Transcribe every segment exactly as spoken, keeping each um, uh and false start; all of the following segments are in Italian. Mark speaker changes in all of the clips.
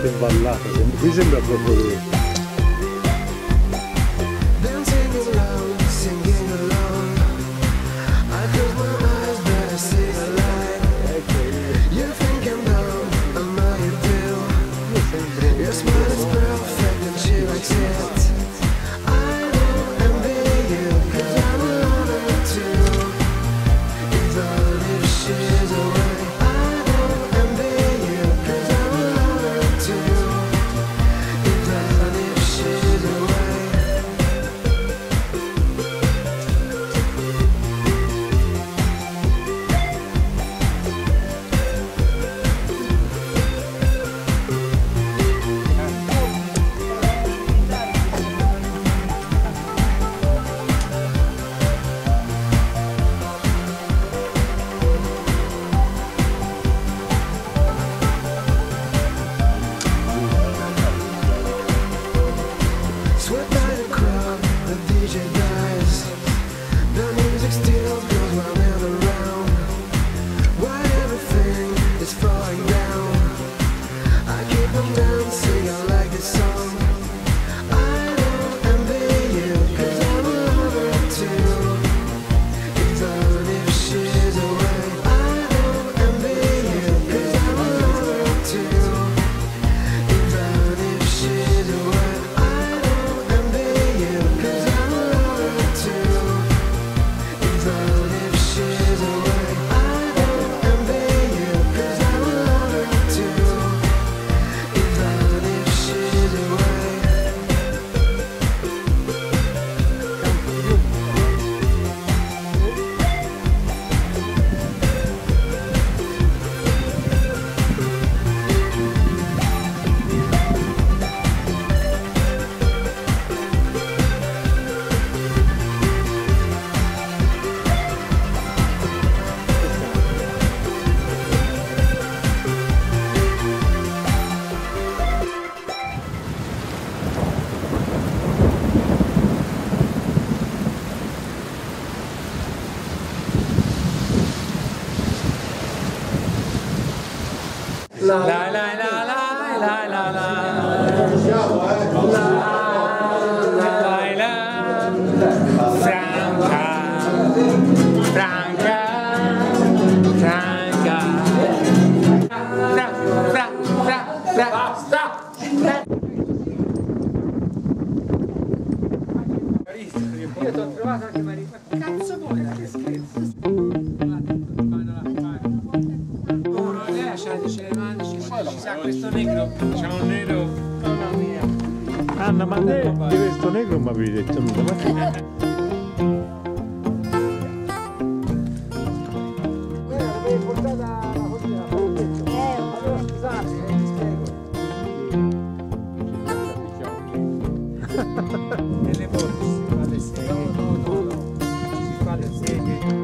Speaker 1: che ballata, qui sembra proprio...
Speaker 2: La la la la la la la la Franca, Franca, Franca, Fra, fra, fra, fra, basta! Io ti ho trovato anche Maria, ma cazzo vuoi? Che scherzo? Ci sa questo negro, c'è un nero. Mamma mia.
Speaker 1: Anna, ma te di questo negro mi avevi detto nulla, ma che...
Speaker 3: Quella l'avevi portata la cosina, eh, allora scusate, eh, ti spiego. Nelle borse si fa le seghe. No, no, no, no. Si fa le seghe.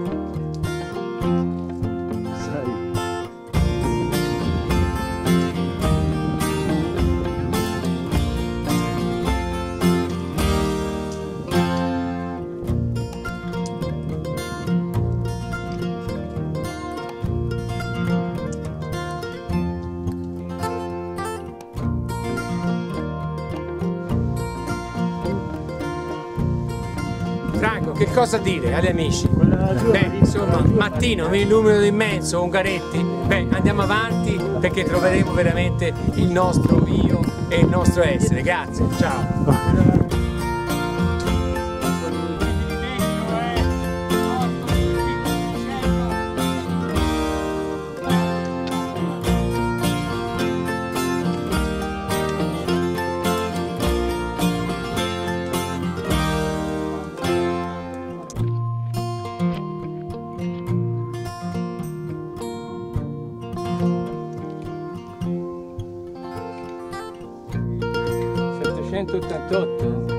Speaker 2: Franco, che cosa dire agli amici? Beh, insomma, Mattino, il numero immenso, Ungaretti. Beh, andiamo avanti perché troveremo veramente il nostro io e il nostro essere. Grazie, ciao. settecentottantotto